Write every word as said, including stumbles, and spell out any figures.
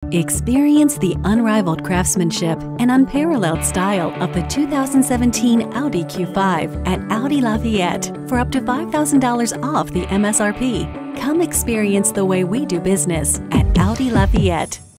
Experience the unrivaled craftsmanship and unparalleled style of the two thousand seventeen Audi Q five at Audi Lafayette for up to five thousand dollars off the M S R P. Come experience the way we do business at Audi Lafayette.